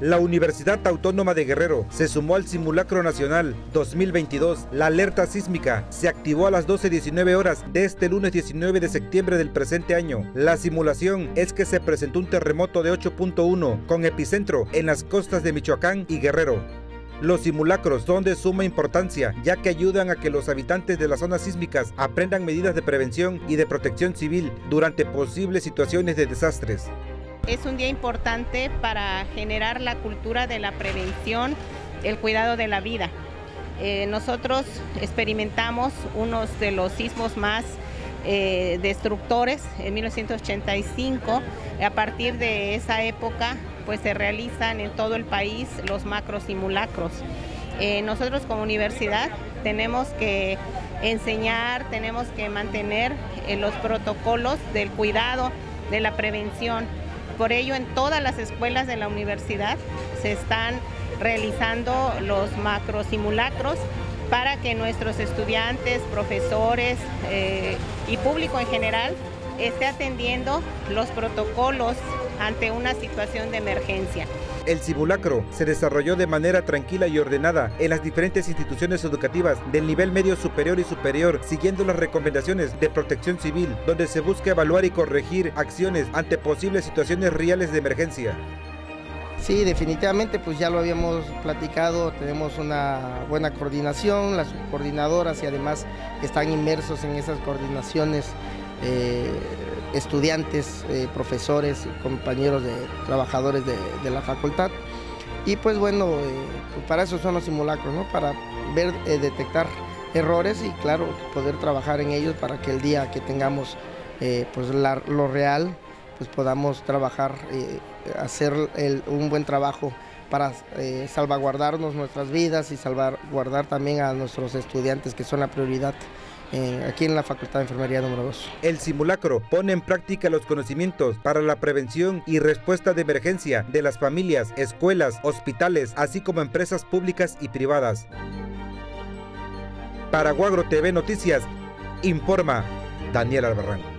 La Universidad Autónoma de Guerrero se sumó al Simulacro Nacional 2022. La alerta sísmica se activó a las 12:19 horas de este lunes 19 de septiembre del presente año. La simulación es que se presentó un terremoto de 8.1 con epicentro en las costas de Michoacán y Guerrero. Los simulacros son de suma importancia, ya que ayudan a que los habitantes de las zonas sísmicas aprendan medidas de prevención y de protección civil durante posibles situaciones de desastres. Es un día importante para generar la cultura de la prevención, el cuidado de la vida. Nosotros experimentamos uno de los sismos más destructores en 1985. A partir de esa época pues se realizan en todo el país los macrosimulacros. Nosotros como universidad tenemos que enseñar, tenemos que mantener los protocolos del cuidado, de la prevención. Por ello, en todas las escuelas de la universidad se están realizando los macrosimulacros para que nuestros estudiantes, profesores y público en general esté atendiendo los protocolos ante una situación de emergencia. El simulacro se desarrolló de manera tranquila y ordenada en las diferentes instituciones educativas del nivel medio superior y superior, siguiendo las recomendaciones de protección civil, donde se busca evaluar y corregir acciones ante posibles situaciones reales de emergencia. Sí, definitivamente, pues ya lo habíamos platicado, tenemos una buena coordinación, las coordinadoras y además están inmersos en esas coordinaciones estudiantes, profesores, compañeros de trabajadores de la facultad. Y pues bueno, para eso son los simulacros, ¿no? Para ver, detectar errores y claro, poder trabajar en ellos para que el día que tengamos pues lo real, pues podamos trabajar, hacer un buen trabajo para salvaguardarnos nuestras vidas y salvaguardar también a nuestros estudiantes, que son la prioridad aquí en la Facultad de Enfermería número 2. El simulacro pone en práctica los conocimientos para la prevención y respuesta de emergencia de las familias, escuelas, hospitales, así como empresas públicas y privadas. Para Guagro TV Noticias, informa Daniel Albarrán.